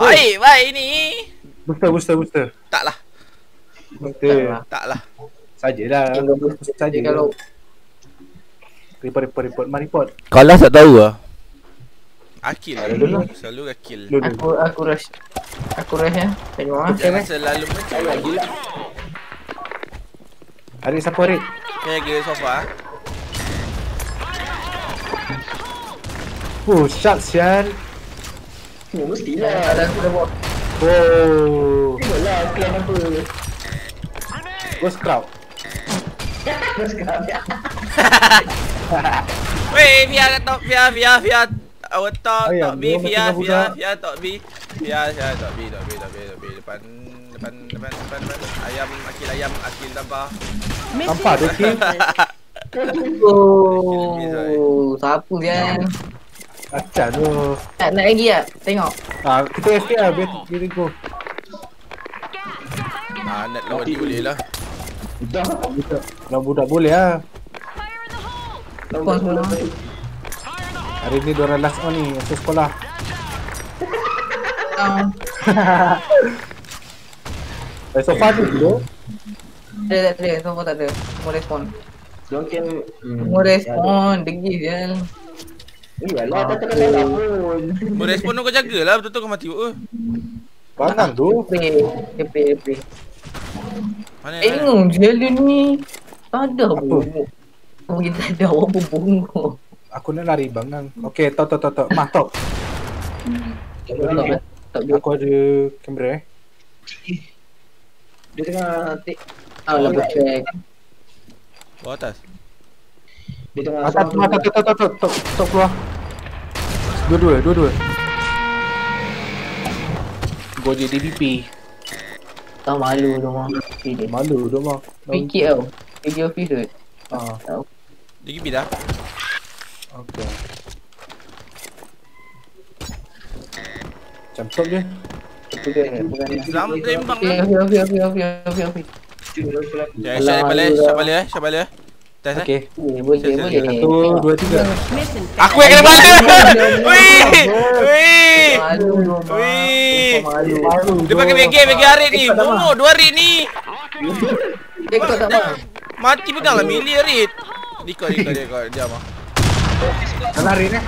Baik ni. Booster. Taklah. Booster. Taklah. Sajalah. Saja kalau report. Mari report. Kalau tak tahu lah. Akil. Ada dulu. Selalu akil. aku rush ya. Tengok ah. Jangan selalu macam lagi. Arik siapa Arik? Jaga sofa. Oh, shot sial. Mestilah ada aku dah buat. Oh. Tengoklah clan apa. Ghost crowd. Weh, Fia top Fia. Our top Ayam, B, dia Fia top B. Fia top B. Depan. Ayam, akil tambah. Nampak dia kill. Oh, sapu dia. Acah tu. Nak lagi tak? Tengok. Kita escape lah, biar go. Nak lawan dia boleh lah. Kalau budak boleh lah. Kau semua. Hari ni diorang last on ni, masuk sekolah. So far tu dulu. Tak ada. Semua tak ada. Semua respon. Mungkin Semua respon. Degil je. iyalah tak kena pun. Merespon kau jagalah betul-betul kau mati. Bangang tu. DP. Mana? Tengok je dia ni. Tak ada bongok. Mungkin tak ada awak pun bongok. Aku nak lari bangang. Okay, tok. Mah tok. Tak Aku ada kamera Dia tengah tik. lah check. Bawah atas. Dia tengah Tok keluar. Dua-dua. Gua je DDP. Tak malu tu mah. Malu tu mah. Fikir tau. Fikir office tu. Dia pergi dah. Okay. Macam top je. Islam tembak. Office. Siapa balik? Test Okay. Boleh. 1, 2, 3. Aku yang kena balik. Wih. Malu. Dia pakai bagi Arik ni. Bomoh 2 Arik ni. Kau tak mahu. Mati peganglah milih Arik. Dikau diam ah. Dah lari ni.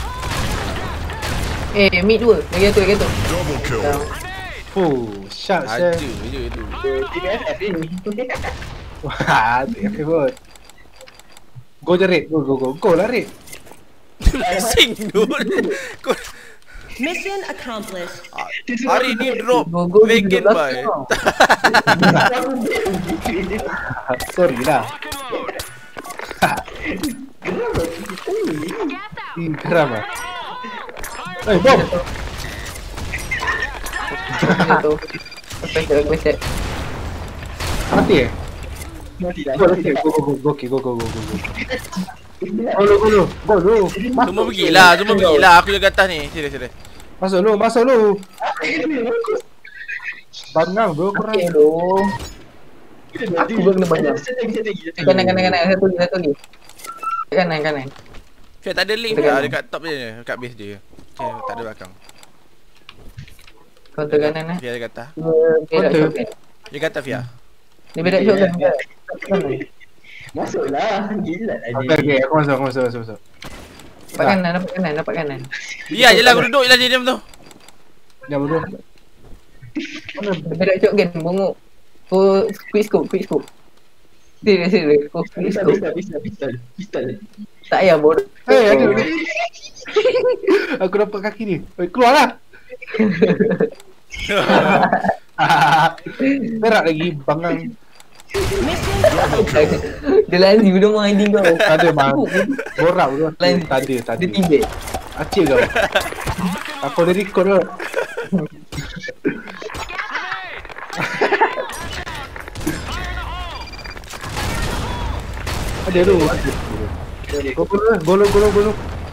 Mid 2. Lagi tu. Double kill. Oh, shot Aja saya. je tu. TPFF ni. Wah, tu yang favorite. Go je Red. Go lah Red. Sing dulu. Mission accomplished. Hari ni drop Go, vegan duduk boy. Sorry lah. Geram lah. Bom. Aku set. Mati eh? Mati dah. Go. Go. Semua pergilah. Aku jaga atas ni. Serius. Masuk lu. Bangang bro, korang. Okay lu. Aku belum kena banyak. Kanan. Satu lagi. Kanan. Fia tak ada link dah dekat top je. Dekat base dia. Okay, tak ada belakang. Counter kanan Fia dekat atas. Dia kata Fia. Dia bedak shotgun. Masuklah. Gila lah dia. Okay, aku masuk. Dapat kanan. Biar je lah aku duduk je lah diam tu. Dah bodoh. Dia bedak shotgun bongok. Quick scope. Serius. Quick scope. Pistol. Tak payah bodoh. Ada. Aku dapat kaki ni. Keluarlah. Perak lagi bangang. Dia lazi udah mau hiding kau. Tak ada bang. Borak tu. Lain. Tak ada. Dia tibet. Acil kau. Aku ada record tu. Ada tu. Golo.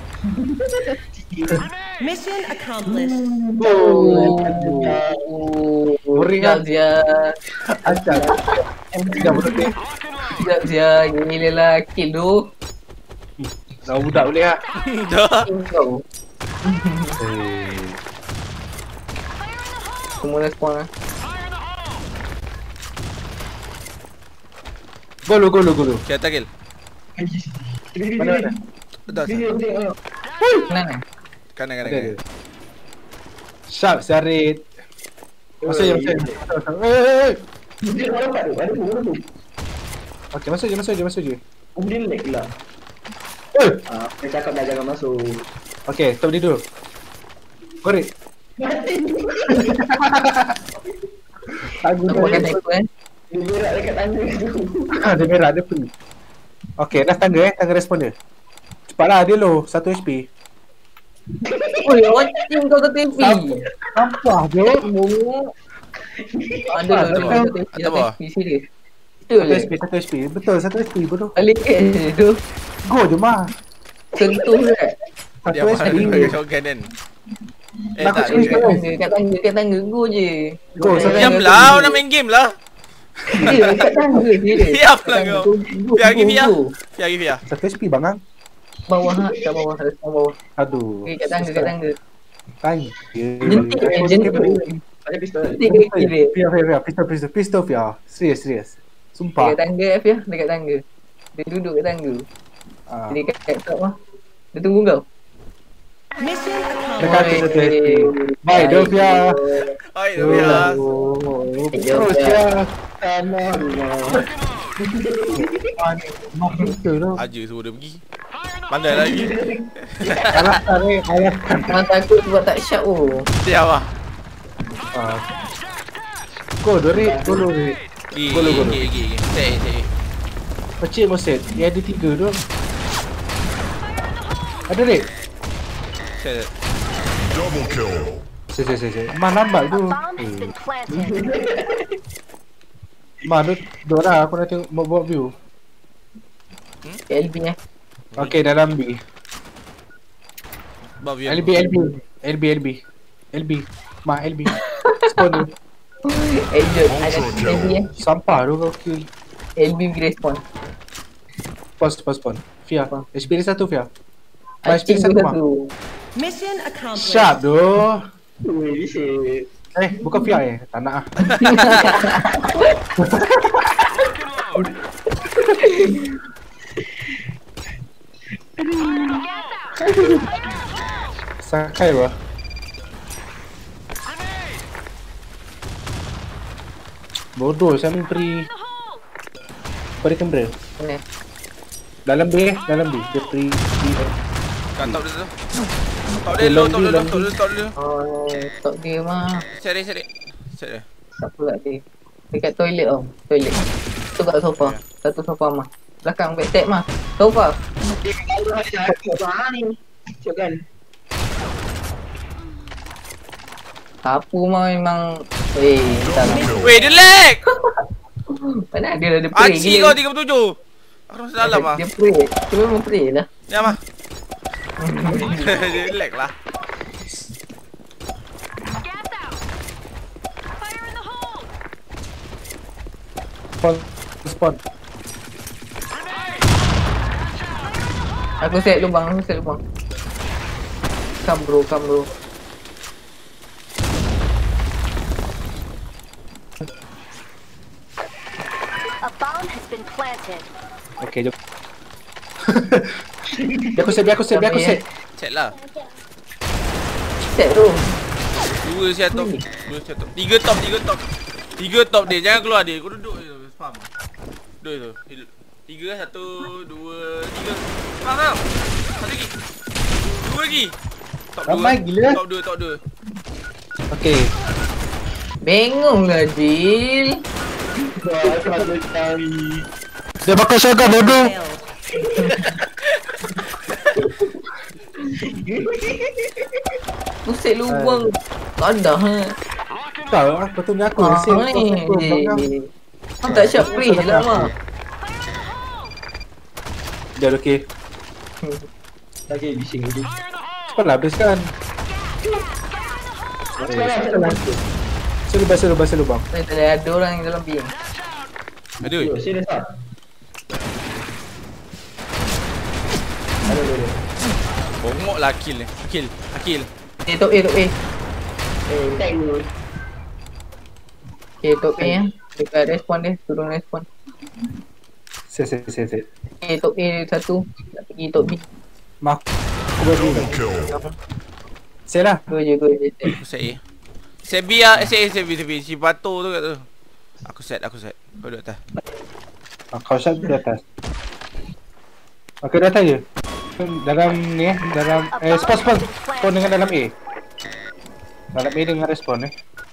Mission accomplished. Boring kan? Zia. Acah. Dah betul ni. Zia. Gila lah. Kill tu. Dah budak boleh lah. Dah. Kau. Semua dah spawn lah. Golu. Okay, atas kill. Mana? Atas. Kanan kan? Kanan. Ada. Sharp Sarit. Masuk je. Dia dapat tu. Ada tu. Okay, masuk je. Dia lag pula. Dia cakap dah jangan masuk. Okay, stop dia dulu. Korek. Mati. Tak guna. Nampak kan sniper kan? Dia berak dekat tangga tu. Dia merah, dia free. Okay, dah tangga respon dia. Cepatlah, dia low, 1 HP. Oi, watching kau satu MP. Sampah je. Ada Atas bawah. MP serius. Betul 1 HP. Betul, 1 HP bodoh. Balik je tu. Go je mah. Sentuh kan? 1 Dia malah dia HP. pakai shotgun kan. Nak Tak aku ada. Kat tangga, go je. Go, Diamlah, nak main game lah. Ya, kat tangga je dia. Diamlah kau. Biar lagi Fia. Fia lagi Fia. 1 HP bangang. Bawah ha, kat bawah, respon bawah. Aduh. Kat tangga. Tang. Jentik. Ada pistol. Jentik ke kiri? Fia. Pistol Fia. Serius. Sumpah. Dekat tangga F ya, dekat tangga. Dia duduk kat tangga. Dia kat top lah. Dia tunggu kau. Mission Dekat accomplished. tu 1 HP. Bye, Dovia. Oi, Fia. Terus Fia. Mak betul tu. Aja suruh dia pergi. Pandai lagi. Alasan ni, alasan. Orang takut sebab tak sharp oh. Diam lah. Go, Dorit. Golo. Gigi. Set. Pecik moset. Dia ada 3 tu. Ada Rik? Set. Double kill. Saya. Mah lambat tu. Mah duduk lah. Aku nak tengok buat view. LB eh. Okay, dalam B. Babi. LB. Mah LB. Spawn tu. Agent ada LB eh. Sampah tu kau kill. LB pergi respon. Spawn. Fia. HP dia 1 Fia. HP HP 1 mah. Mission accomplished. Sharp tu. Ui, bisik. Bukan Fia tak nak ah. Sakai apa? Bodoh, saya main free. Pada kamera. Mana? Dalam B. Dia free. Kat top dia tu. Top dia low, top dia. Oh, top dia mah. Set dia. Tak pula dia. Dekat toilet tau. Toilet. Tu kat sofa. Satu sofa mah. Belakang back mah. Sofa. Dia kalau ada aku ni. Cakap. Sapu mah memang tak lah. Weh, dia lag. Mana ada dia pray Aci kau 37. Aku rasa dalam ah. Dia pray. Dia memang pray lah. Diam ah. Dia lag lah. Spawn. Aku set lubang. Come bro. A bomb has been planted. Okay, jom. Biar aku set. Set lah. Set tu. Dua set top. Tiga top dia. Jangan keluar dia. Kau duduk je. Faham? Duduk tu. 3, 1, 2, 3. Faham? Satu lagi. 2 lagi. Top 2. Ramai gila. Top 2. Okay. Bengong lah Jil. Dia pakai shotgun bodoh. Pusat lubang. Kadah ha. Tahu aku tunggu aku. Tak siap free je lah mah. Dah okey. Lagi bising lagi. Cepatlah habiskan. Basuh lubang. Ada orang yang dalam biang. Ada. Serius tak? Ada. Bongok lah kill. Akil. Top A. Tag dulu. Okay, top A ya. Dekat respawn dia, turun respawn. Set. Top A satu. Nak pergi top B. Mak. Aku bagi. Double kill. Set lah. Dua je. Aku set A. Set B lah. Set B. Si batu tu kat tu. Aku set. Kau duduk atas. Kau shot di atas. Okey, dah atas je. Dalam ni dalam spawn. Spawn dengan dalam A. Dalam A dengan respawn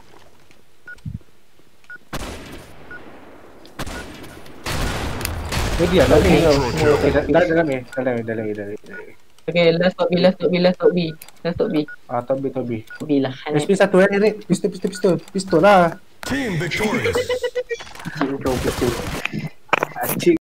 Jadi dalam A. Okey, dalam A. Okay, last top B. Top B lah. SP 1 Eric. Pistol lah. Team victorious. Acik